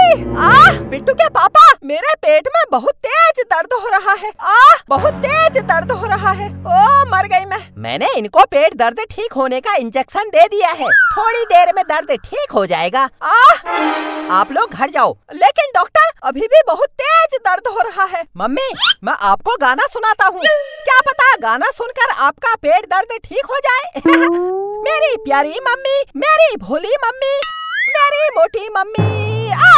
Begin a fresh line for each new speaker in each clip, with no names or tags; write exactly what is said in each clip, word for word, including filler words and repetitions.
आह, बिट्टू के पापा, मेरे पेट में बहुत तेज दर्द हो रहा है। आह, बहुत तेज दर्द हो रहा है। ओ, मर गई मैं। मैंने इनको पेट दर्द ठीक होने का इंजेक्शन दे दिया है। थोड़ी देर में दर्द ठीक हो जाएगा। आह, आप लोग घर जाओ। लेकिन डॉक्टर, अभी भी बहुत तेज दर्द हो रहा है। मम्मी, मैं आपको गाना सुनाता हूँ। क्या पता गाना सुनकर आपका पेट दर्द ठीक हो जाए। मेरी प्यारी मम्मी, मेरी भोली मम्मी, मेरी मोटी मम्मी, आ,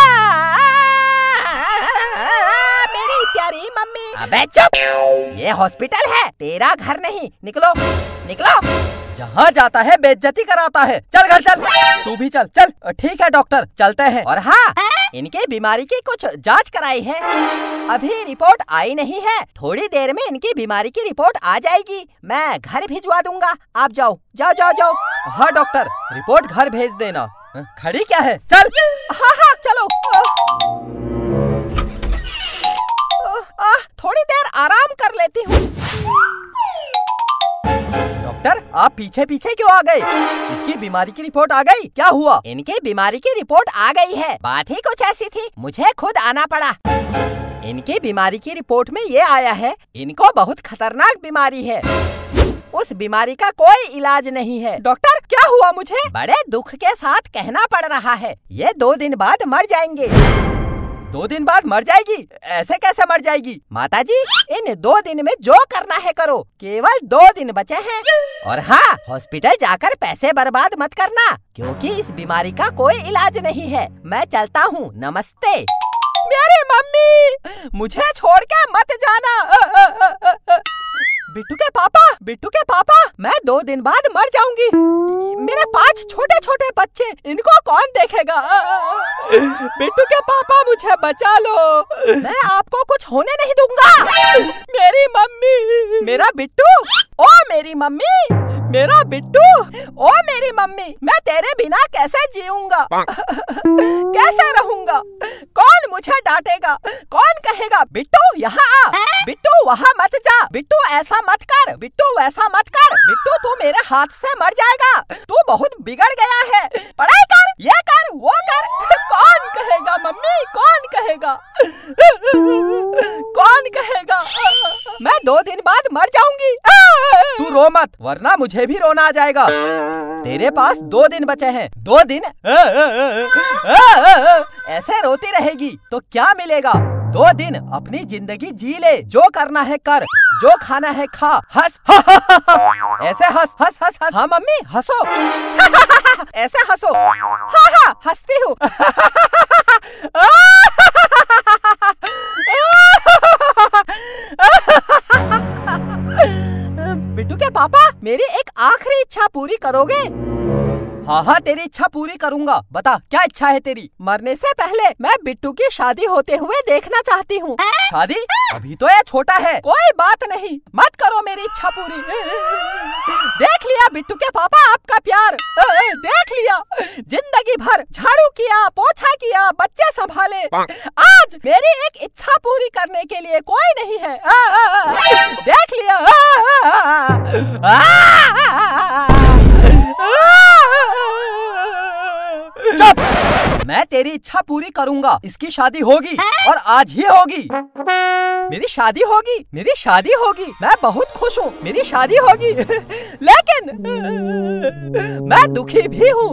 मेरी प्यारी मम्मी। अबे चुप, ये हॉस्पिटल है, तेरा घर नहीं। निकलो, निकलो। जहाँ जाता है बेइज्जती कराता है। चल घर चल, तू भी चल। चल ठीक है डॉक्टर, चलते हैं। और हाँ, इनके बीमारी की कुछ जांच कराई है, अभी रिपोर्ट आई नहीं है। थोड़ी देर में इनकी बीमारी की रिपोर्ट आ जाएगी, मैं घर भिजवा दूंगा। आप जाओ, जाओ जाओ जाओ। हाँ डॉक्टर, रिपोर्ट घर भेज देना। खड़ी क्या है, चल। हाँ हाँ चलो। आ, थोड़ी देर आराम कर लेती हूँ। डॉक्टर, आप पीछे पीछे क्यों आ गए? इसकी बीमारी की रिपोर्ट आ गई? क्या हुआ? इनकी बीमारी की रिपोर्ट आ गई है। बात ही कुछ ऐसी थी, मुझे खुद आना पड़ा। इनकी बीमारी की रिपोर्ट में ये आया है, इनको बहुत खतरनाक बीमारी है। उस बीमारी का कोई इलाज नहीं है। डॉक्टर, क्या हुआ मुझे? बड़े दुख के साथ कहना पड़ रहा है, ये दो दिन बाद मर जाएंगे। दो दिन बाद मर जाएगी? ऐसे कैसे मर जाएगी? माताजी, इन दो दिन में जो करना है करो, केवल दो दिन बचे हैं। और हाँ, हॉस्पिटल जाकर पैसे बर्बाद मत करना, क्योंकि इस बीमारी का कोई इलाज नहीं है। मैं चलता हूँ, नमस्ते। मेरी मम्मी, मुझे छोड़ के मत जाना। बिट्टू के पापा, बिट्टू के पापा, मैं दो दिन बाद मर जाऊंगी। मेरे पांच छोटे छोटे बच्चे, इनको कौन देखेगा? बिट्टू के पापा, मुझे बचा लो, मैं आपको कुछ होने नहीं दूंगा। मेरी मम्मी, मेरा बिट्टू, ओ मेरी मम्मी, मेरा बिट्टू, ओ मेरी मम्मी, मैं तेरे बिना कैसे जीऊंगा? कैसे रहूंगा? कौन मुझे डांटेगा? कौन कहेगा बिट्टू यहाँ आ, बिट्टू वहाँ मत जा, बिट्टू ऐसा मत कर, बिट्टू वैसा मत कर, बिट्टू तू मेरे हाथ से मर जाएगा, तू बहुत बिगड़ गया है, पढ़ाई कर, ये कर, वो कर। कौन कहेगा मम्मी, कौन कहेगा? कौन कहेगा? मैं दो दिन बाद मर जाऊंगी। तू रो मत, वरना मुझे भी रोना आ जाएगा। तेरे पास दो दिन बचे हैं, दो दिन ऐसे रोती रहेगी तो क्या मिलेगा? दो दिन अपनी जिंदगी जी ले, जो करना है कर, जो खाना है खा, हंस। ऐसे हंस हंस हंस हंस। हाँ मम्मी, हंसो। ऐसे हंसो। हाँ हाँ हंसती हूँ। बिट्टू के पापा, मेरी एक आखिरी इच्छा पूरी करोगे? हाँ हाँ, तेरी इच्छा पूरी करूँगा। बता, क्या इच्छा है तेरी? मरने से पहले मैं बिट्टू की शादी होते हुए देखना चाहती हूँ। शादी? अभी तो ये छोटा है। कोई बात नहीं, मत करो मेरी इच्छा पूरी। देख लिया बिट्टू के पापा आपका प्यार, देख लिया। जिंदगी भर झाड़ू किया, पोछा किया, बच्चे संभाले, आज मेरी एक इच्छा पूरी करने के लिए कोई नहीं है। देख लिया। चुप! मैं तेरी इच्छा पूरी करूंगा। इसकी शादी होगी और आज ही होगी। मेरी शादी होगी, मेरी शादी होगी। मैं बहुत खुश हूँ, मेरी शादी होगी। लेकिन मैं दुखी भी हूँ,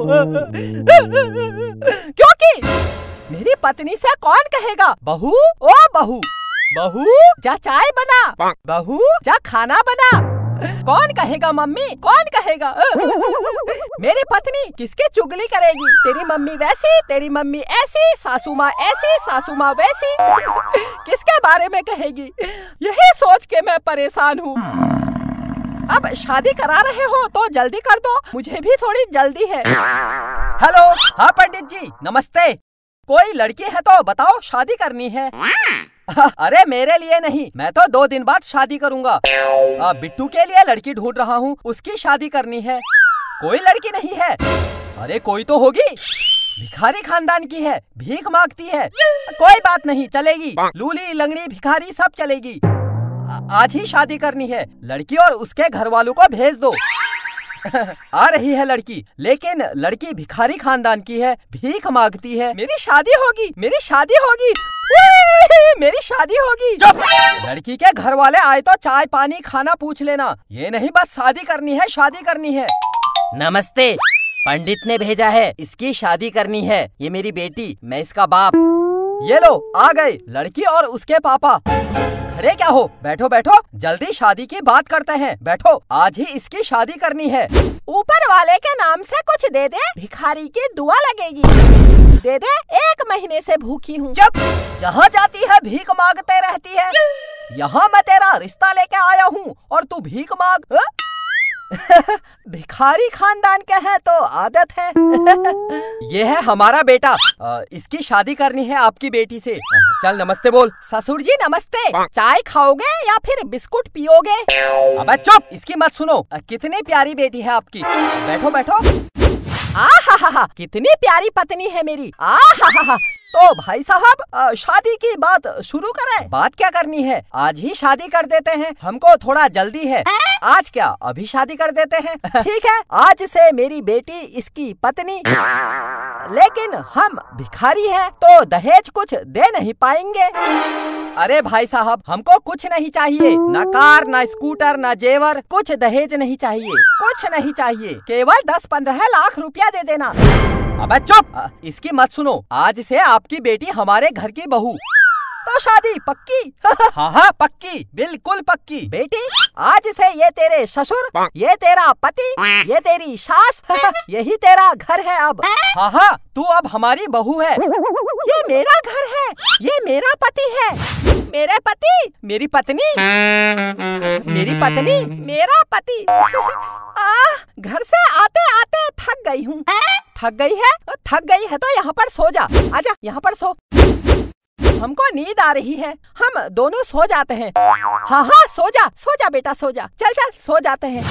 क्योंकि मेरी पत्नी से कौन कहेगा, बहू ओ बहू, बहू जा चाय बना, बहू जा खाना बना। कौन कहेगा मम्मी, कौन कहेगा? मेरी पत्नी किसकी चुगली करेगी? तेरी मम्मी वैसी, तेरी मम्मी ऐसी, सासू माँ ऐसी, सासू माँ वैसी। किसके बारे में कहेगी? यही सोच के मैं परेशान हूँ। अब शादी करा रहे हो तो जल्दी कर दो, मुझे भी थोड़ी जल्दी है। हेलो, हाँ पंडित जी नमस्ते। कोई लड़की है तो बताओ, शादी करनी है। अरे मेरे लिए नहीं, मैं तो दो दिन बाद शादी करूंगा। आ, बिट्टू के लिए लड़की ढूंढ रहा हूँ, उसकी शादी करनी है। कोई लड़की नहीं है? अरे कोई तो होगी, भिखारी खानदान की है, भीख मांगती है। कोई बात नहीं, चलेगी, लूली लंगड़ी भिखारी सब चलेगी। आ, आज ही शादी करनी है, लड़की और उसके घर वालों को भेज दो। आ रही है लड़की, लेकिन लड़की भिखारी खानदान की है, भीख मांगती है। मेरी शादी होगी, मेरी शादी होगी, मेरी शादी होगी। चुप! लड़की के घर वाले आए तो चाय पानी खाना पूछ लेना, ये नहीं बस शादी करनी है, शादी करनी है। नमस्ते, पंडित ने भेजा है, इसकी शादी करनी है। ये मेरी बेटी, मैं इसका बाप। ये लो आ गए लड़की और उसके पापा। खड़े क्या हो, बैठो बैठो, जल्दी शादी की बात करते हैं, बैठो। आज ही इसकी शादी करनी है। ऊपर वाले के नाम से कुछ दे दे, भिखारी की दुआ लगेगी। दे दे, एक महीने से भूखी हूँ। जब जहाँ जाती है भीख मांगते रहती है। यहाँ मैं तेरा रिश्ता लेके आया हूँ और तू भीख मांग। भिखारी खानदान के है तो आदत है। ये है हमारा बेटा, इसकी शादी करनी है आपकी बेटी से। चल नमस्ते बोल। ससुर जी नमस्ते, चाय खाओगे या फिर बिस्कुट पियोगे? अबे चुप, इसकी मत सुनो। कितनी प्यारी बेटी है आपकी, बैठो बैठो। आ हा हा हा, कितनी प्यारी पत्नी है मेरी। आ हा हा हा। तो भाई साहब शादी की बात शुरू करें। बात क्या करनी है, आज ही शादी कर देते हैं, हमको थोड़ा जल्दी है। आज क्या, अभी शादी कर देते हैं। ठीक है, आज से मेरी बेटी इसकी पत्नी। लेकिन हम भिखारी हैं तो दहेज कुछ दे नहीं पाएंगे। अरे भाई साहब, हमको कुछ नहीं चाहिए, ना कार ना स्कूटर ना जेवर, कुछ दहेज नहीं चाहिए, कुछ नहीं चाहिए, केवल दस पंद्रह लाख रुपया दे देना। अबे चुप, इसकी मत सुनो। आज से आपकी बेटी हमारे घर की बहू। तो शादी पक्की? हाँ हाँ पक्की, बिल्कुल पक्की। बेटी आज से ये तेरे ससुर, ये तेरा पति, ये तेरी सास, यही तेरा घर है अब। हाँ हाँ, तू अब हमारी बहू है। ये मेरा घर है, ये मेरा पति है। मेरे पति, मेरी पत्नी, मेरी पत्नी, मेरा पति। आ, घर से आते आते थक गई हूँ। थक गई है? थक गई है तो यहाँ पर सो जा। आजा, यहाँ पर सो। हमको नींद आ रही है, हम दोनों सो जाते हैं। हाँ हाँ सो जा, सो जा बेटा, सो जा। चल चल सो जाते हैं।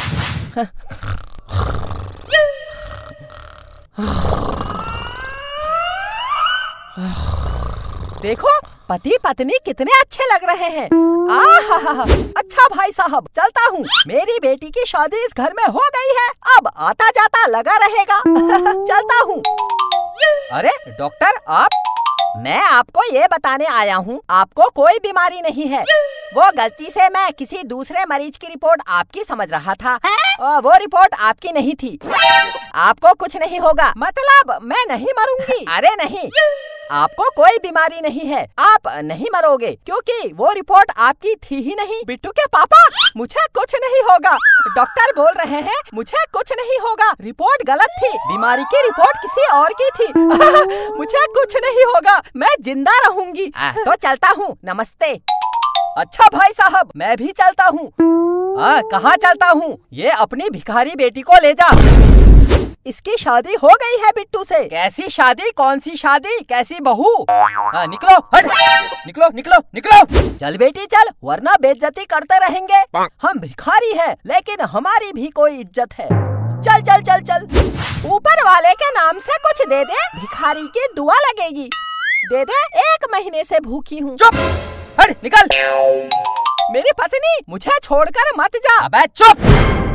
देखो पति पत्नी कितने अच्छे लग रहे हैं। आहा, अच्छा भाई साहब, चलता हूँ। मेरी बेटी की शादी इस घर में हो गई है, अब आता जाता लगा रहेगा। चलता हूँ। अरे डॉक्टर आप? मैं आपको ये बताने आया हूँ, आपको कोई बीमारी नहीं है। वो गलती से मैं किसी दूसरे मरीज की रिपोर्ट आपकी समझ रहा था, और वो रिपोर्ट आपकी नहीं थी। आपको कुछ नहीं होगा, मतलब मैं नहीं मरूंगी। अरे नहीं, आपको कोई बीमारी नहीं है, आप नहीं मरोगे, क्योंकि वो रिपोर्ट आपकी थी ही नहीं। बिट्टू के पापा, मुझे कुछ नहीं होगा। डॉक्टर बोल रहे हैं मुझे कुछ नहीं होगा, रिपोर्ट गलत थी, बीमारी की रिपोर्ट किसी और की थी। मुझे कुछ नहीं होगा, मैं जिंदा रहूंगी। तो चलता हूँ, नमस्ते। अच्छा भाई साहब, मैं भी चलता हूँ। कहाँ चलता हूँ? ये अपनी भिखारी बेटी को ले जा। इसकी शादी हो गई है बिट्टू से। कैसी शादी, कौन सी शादी, कैसी बहू? हाँ निकलो, हट, निकलो निकलो निकलो। चल बेटी चल, वरना बेइज्जती करते रहेंगे। हम भिखारी हैं, लेकिन हमारी भी कोई इज्जत है। चल चल चल चल। ऊपर वाले के नाम से कुछ दे दे, भिखारी की दुआ लगेगी। दे दे, एक महीने से भूखी हूँ। चुप, हट, निकल। मेरी पत्नी, मुझे छोड़कर मत जा। अबे चुप।